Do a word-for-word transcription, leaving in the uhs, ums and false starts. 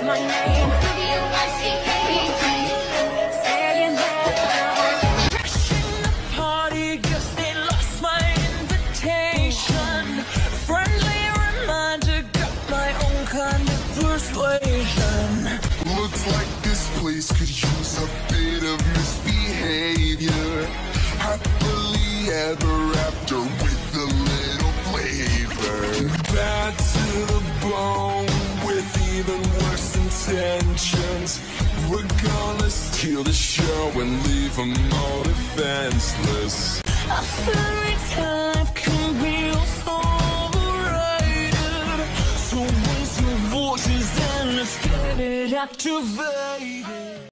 my name. Saying that crashing the party, guess they lost my invitation. Friendly reminder, got my own kind of persuasion. Looks like this place could use a bit of misbehavior. Happily ever after with a little flavor. Bad to the bone with even worse intentions. We're gonna steal the show and leave them all defenseless. A fairy type can be overrated. So raise your voices and let's get it activated.